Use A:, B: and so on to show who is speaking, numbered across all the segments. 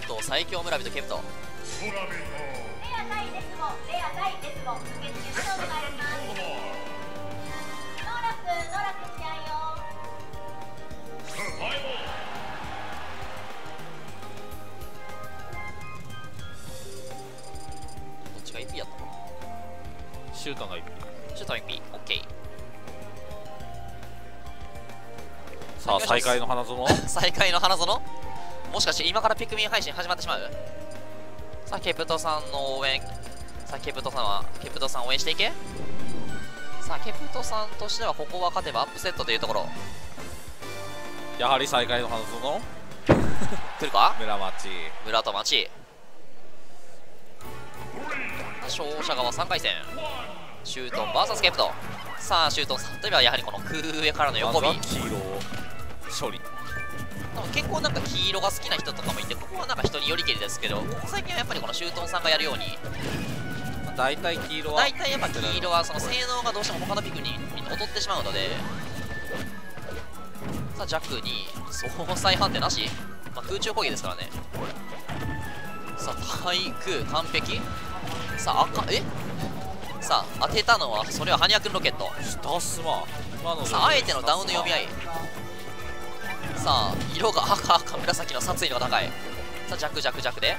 A: プト最強村人ケプト。
B: レア対デスモ、レア対デスモ、受付までお願いします。ノーラック試合よ。
A: どっちが EP やったの？
C: シュートが EP。
A: シュート EP、オッケー。
C: さあ再開の花園
A: 再開の花園、もしかして今からピクミン配信始まってしまう？さあケプトさんの応援、さあケプトさん応援していけ。さあケプトさんとしてはここは勝てばアップセットというところ。
C: やはり再開の花園
A: 来るか？
C: 村
A: と町。勝者側3回戦、シュートン VS ケプト。さあシュートンさんといえばやはりこの空上からの横火、
C: 黄色処理。
A: 結構なんか黄色が好きな人とかもいて、ここはなんか人によりけりですけど、ここ最近はやっぱりこのシュートンさんがやるように、
C: 大体黄色は
A: 大体やっぱ黄色はその性能がどうしても他のピクに劣ってしまうので。さあ弱に総裁判定なし、空中攻撃ですからね。さあ対空完璧。さあさあ当てたのはそれはハニャ君ロケット。
C: 下スマ
A: さああえてのダウンの読み合い。さあ色が赤紫の殺意度が高い。さあ弱で、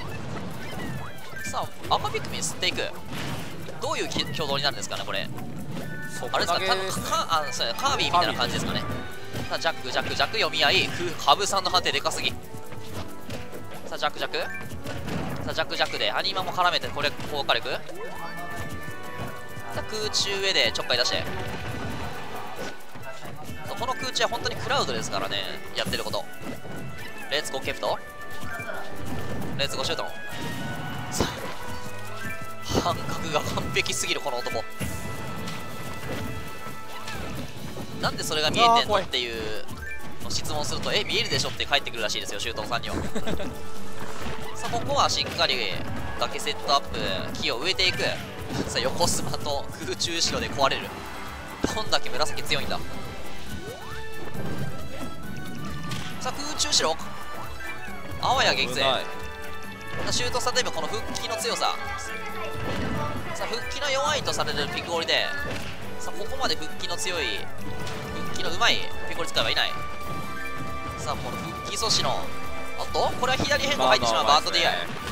A: さあ赤ピクミン吸っていく。どういう挙動になるんですかねこれ。あれですか、カービィみたいな感じですかね。さあ弱読み合い、ハブさんの判定でかすぎ。さあ弱でアニマも絡めてこれ効果力。さあ空中上でちょっかい出して、この空中は本当にクラウドですからね、やってること。レッツゴーケプト、レッツゴーシュートン。さあ半角が完璧すぎるこの男。なんでそれが見えてんのっていう質問すると、見えるでしょって返ってくるらしいですよ、シュートンさんには。さあここはしっかり崖セットアップ、木を植えていく。さあ横スマと空中後ろで壊れる。どんだけ紫強いんだ。さあ空中後ろあわや撃墜。シュートさんといえばこの復帰の強さ。さあ復帰の弱いとされるピクオリで、さあここまで復帰の強い、復帰のうまいピクオリ使いはいない。さあこの復帰阻止のこれは左変更入ってしまうバート DI。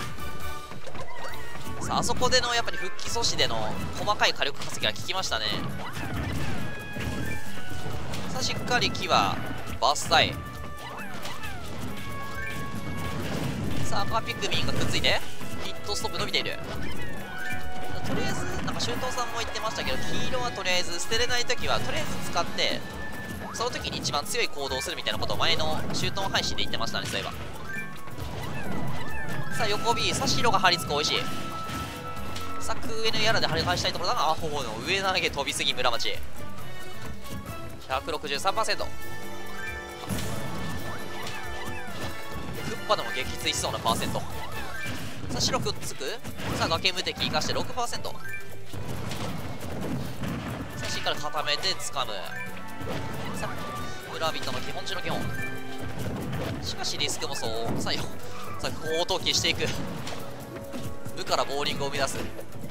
A: さああそこでのやっぱり復帰阻止での細かい火力稼ぎが効きましたね。さあしっかり木は伐採。さあ赤ピクミンがくっついてヒットストップ伸びている。とりあえずなんか周東さんも言ってましたけど、黄色はとりあえず捨てれない時はとりあえず使って、その時に一番強い行動をするみたいなことを前の周東配信で言ってましたね、そういえば。さあ横 B さあ白が張り付く、おいしい。さあ空上のやらで張り返したいところだが、アホの上投げ飛びすぎ村町 163%。 クッパでも撃墜しそうなパーセント。さあ白くっつく。さあ崖無敵生かして 6%。 さあしっかり固めて掴む。さあ村人の基本中の基本。しかしリスクもそう。さあ大投球していく。無からボーリングを生み出す。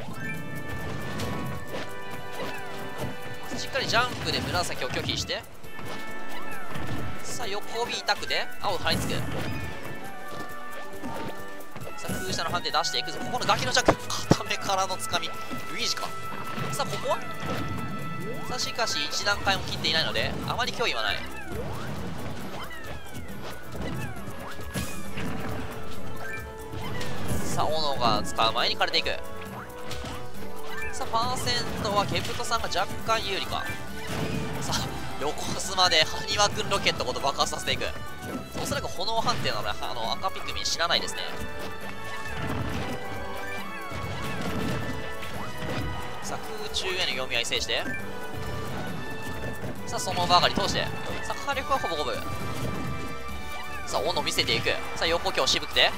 A: しっかりジャンプで紫を拒否して、さあ横尾痛くで青張り付く。さあ空下の判定出していくぞ。ここの崖のジャック固めからのつかみルイージか。さあここはさあしかし1段階も切っていないのであまり脅威はない。さあ斧が使う前に枯れていく。さあパーセントはケプトさんが若干有利か。さあ横スマでハニワ君ロケットごと爆発させていく。おそらく炎判定なので赤ピクミン知らないですね。さあ空中への読み合い制して、さあその場上がり通して、さあ火力はほぼ五分。さあ斧見せていく。さあ横強渋くて、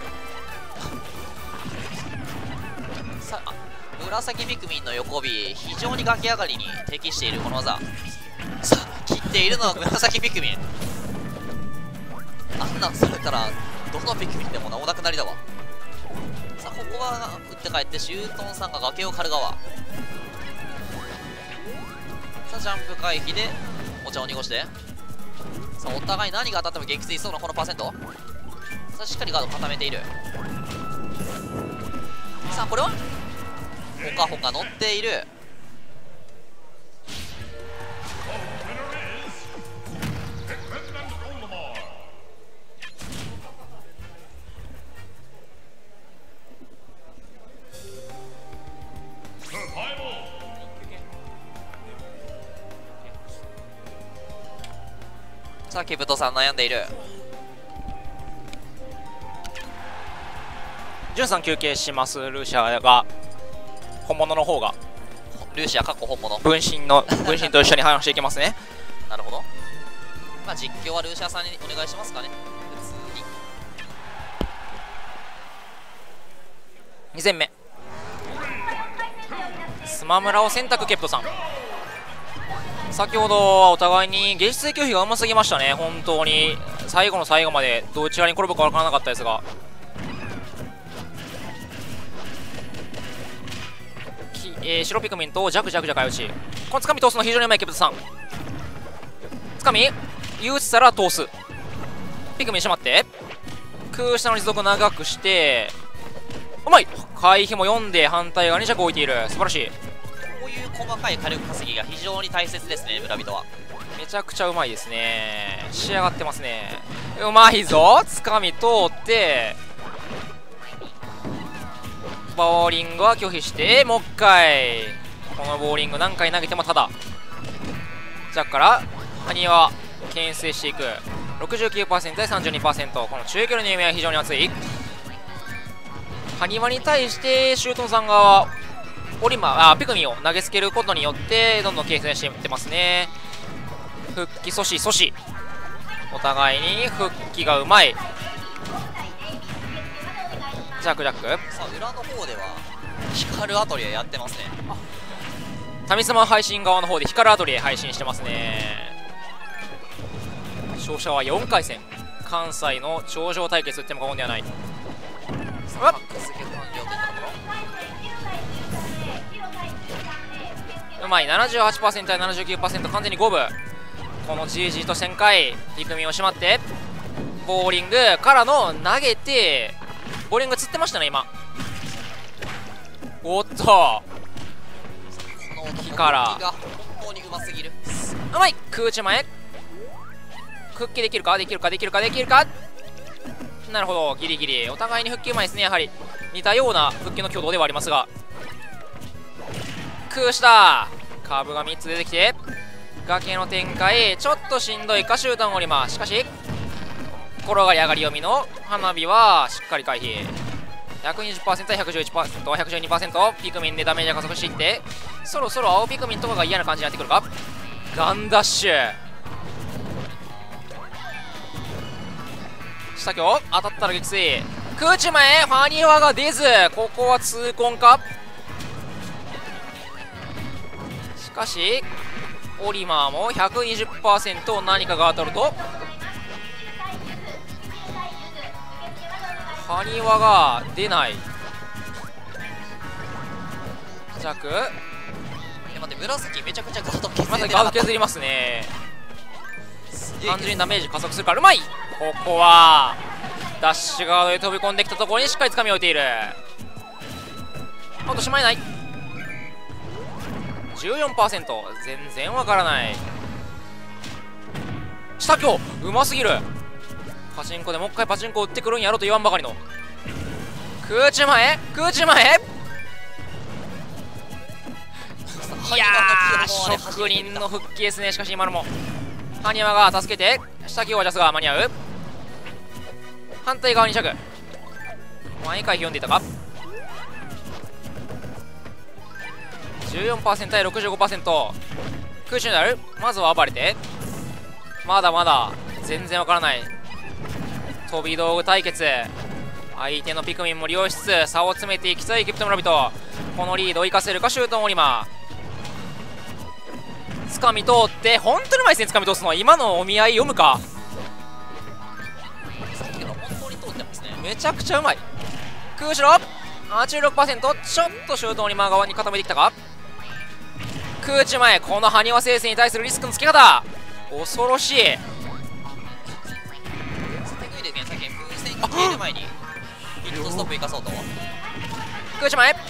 A: さあ紫ピクミンの横火非常に崖上がりに適しているこの技。さあ切っているのは紫ピクミン。あんなんされたらどのピクミンでもお亡くなりだわ。さあここは打って帰ってシュートンさんが崖を狩る側。さあジャンプ回避でお茶を濁して、さあお互い何が当たっても撃墜しそうなこのパーセント。さあしっかりガード固めている。さあこれはほかほか乗っている。さあケブトさん悩んでいる。
D: ジュンさん休憩します。ルーシアが本物の方が
A: ルーシアかっこ本物
D: 分身と一緒に話していきますね。
A: なるほど。まあ実況はルーシアさんにお願いしますかね。
D: 2戦目スマムラを選択。ケプトさん先ほどはお互いに芸術性拒否がうますぎましたね。本当に最後の最後までどちらに転ぶか分からなかったですが、白ピクミンとジャクジャクジャカ打ち、このつかみ通すの非常にうまいケプトさん。つかみ憂鬱たら通す。ピクミンしまって空下の持続長くしてうまい。回避も読んで反対側に弱置いている。素晴らしい。
A: こういう細かい火力稼ぎが非常に大切ですね、村人は。
D: めちゃくちゃうまいですね。仕上がってますね。うまいぞ。つかみ通ってボーリングは拒否してもう一回。このボーリング何回投げてもただ。ジャックからハニは牽制していく。 69% で 32%。 この中距離の夢は非常に熱い。ハニワに対してシュートンさん側はピクミンを投げつけることによってどんどん形成していってますね。復帰阻止お互いに復帰がうまい。ジャック
A: さあ裏の方では光るアトリエやってますね。
D: タミスマ配信側の方で光るアトリエ配信してますね。勝者は4回戦関西の頂上対決と言っても過言ではない。
A: マックス結婚状といったところ。
D: うまい。 78% や 79%。 完全に五分。この GG と旋回ピクミンをしまってボーリングからの投げて、ボーリング釣ってましたね今。おっと
A: この木からが本当にうますぎる。
D: うまい。空中前復帰できるか。なるほど、ギリギリ。お互いに復帰うまいですね。やはり似たような復帰の挙動ではありますが、空下カーブが3つ出てきて崖の展開、ちょっとしんどいか。シュートンオリマ、しかし転がり上がり読みの花火はしっかり回避。 120%、111%、112%。 ピクミンでダメージが加速していって、そろそろ青ピクミンとかが嫌な感じになってくるか。ガンダッシュ下強当たったら撃墜。空中前ファニワが出ず、ここは痛恨か。しかしオリマーも 120% 何かが当たるとファニワが出ない。弱
A: 待って、紫めちゃくちゃガード削れて
D: また
A: なかった。
D: ガード削りますね。単純にダメージ加速するからうまい。ここはダッシュガードで飛び込んできたところにしっかり掴み置いている。あとしまいない。 14%。 全然わからない。下強うますぎる。パチンコでもう一回パチンコ打ってくるんやろと言わんばかりの空中前いやー職人の復帰ですね。しかし今のもハニワが助けて下強はジャスが間に合う。反対側に着毎回読んでいたか。 14% 対 65%。 空中になる。まずは暴れてまだまだ全然わからない。飛び道具対決。相手のピクミンも利用しつつ差を詰めていきたいエギプト村人。このリードを生かせるか。シュートンオリマつかみ通って、本当にうまいですね。つかみ通すのは今のお見合い読むか。
A: さっきの本当に通ってま
D: めちゃくちゃうまい。空後ろ 86%。 ちょっとシュートオリマー側に傾いてきたか。空中前、この埴輪聖戦に対するリスクのつけ方恐ろしい。
A: テクニですね、さっき風船が消える前にヒットストップ生かそうと。
D: 空中前、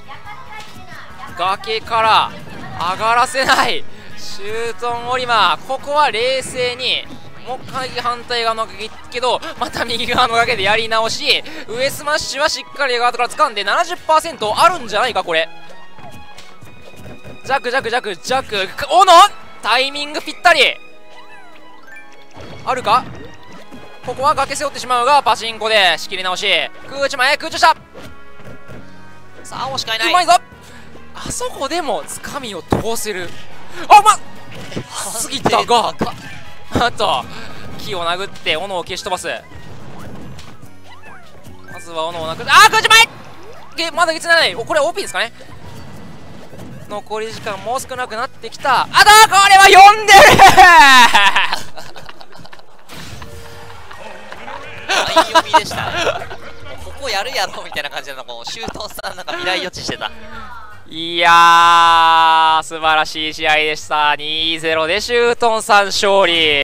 D: 崖から上がらせない。シュートンオリマー、ここは冷静にもう一回反対側の崖行くけど、また右側の崖でやり直し、上スマッシュはしっかりガードから掴んで 70% あるんじゃないかこれ。ジャックジャックジャックジャック、おのタイミングぴったりあるか。ここは崖背負ってしまうがパチンコで仕切り直し。空中前、空中した。
A: さあ青しかいない。
D: うまいぞ。あそこでもつかみを通せる。あ、過ぎたが、あと木を殴って斧を消し飛ばす。まずは斧を殴って、あー、空中前、まだ撃つない。これ OP ですかね。残り時間もう少なくなってきた。あとこれは読んでる
A: 前読みでしたね。もうここやるやろみたいな感じなの。こうシュートさんなんか未来予知してた。
D: いやー、素晴らしい試合でした。2-0でシュートンさん勝利。